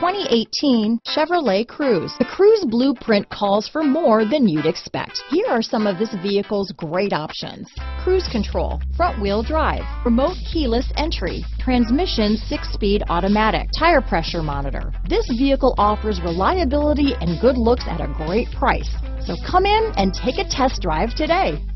2018 Chevrolet Cruze. The Cruze blueprint calls for more than you'd expect. Here are some of this vehicle's great options: cruise control, front wheel drive, remote keyless entry, transmission 6-speed automatic, tire pressure monitor. This vehicle offers reliability and good looks at a great price. So come in and take a test drive today.